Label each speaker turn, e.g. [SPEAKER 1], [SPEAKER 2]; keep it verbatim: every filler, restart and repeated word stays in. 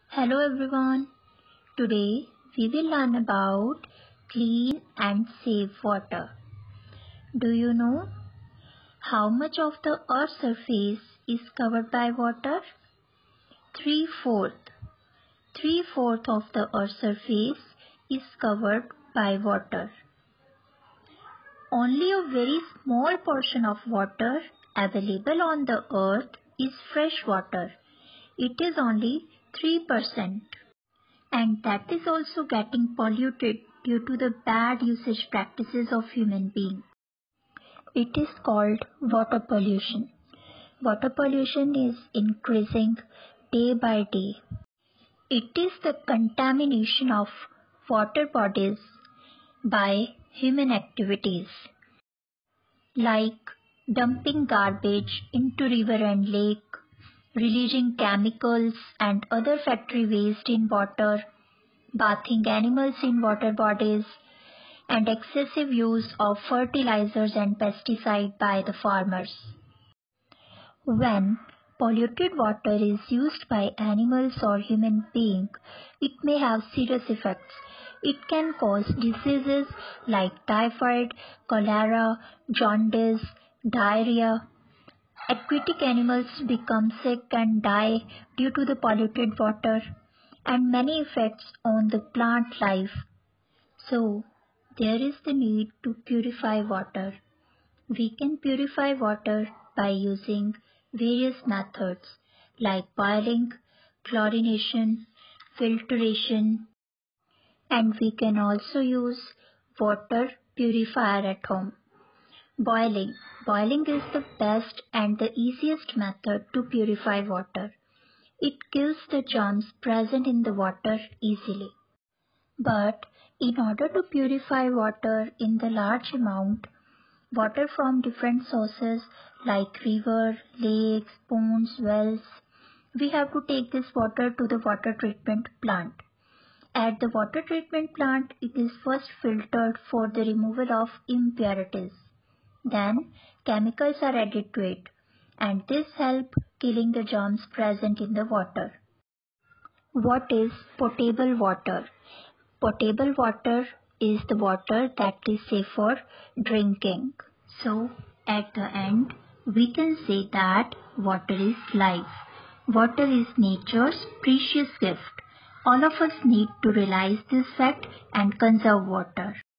[SPEAKER 1] Hello everyone. Today we will learn about clean and safe water. Do you know how much of the earth's surface is covered by water? Three-fourths. Three-fourths of the earth's surface is covered by water. Only a very small portion of water available on the earth is fresh water. It is only three percent. And that is also getting polluted due to the bad usage practices of human beings. It is called water pollution. Water pollution is increasing day by day. It is the contamination of water bodies by human activities, like dumping garbage into river and lake, releasing chemicals and other factory waste in water, bathing animals in water bodies, and excessive use of fertilizers and pesticides by the farmers. When polluted water is used by animals or human beings, it may have serious effects. It can cause diseases like typhoid, cholera, jaundice, diarrhea. Aquatic animals become sick and die due to the polluted water, and many effects on the plant life. So, there is the need to purify water. We can purify water by using various methods like boiling, chlorination, filtration, and we can also use water purifier at home. Boiling. Boiling is the best and the easiest method to purify water. It kills the germs present in the water easily. But in order to purify water in the large amount, water from different sources like river, lakes, ponds, wells, we have to take this water to the water treatment plant. At the water treatment plant, it is first filtered for the removal of impurities. Then chemicals are added to it, and this helps killing the germs present in the water. What is potable water? Potable water is the water that is safe for drinking. So, at the end, we can say that water is life. Water is nature's precious gift. All of us need to realize this fact and conserve water.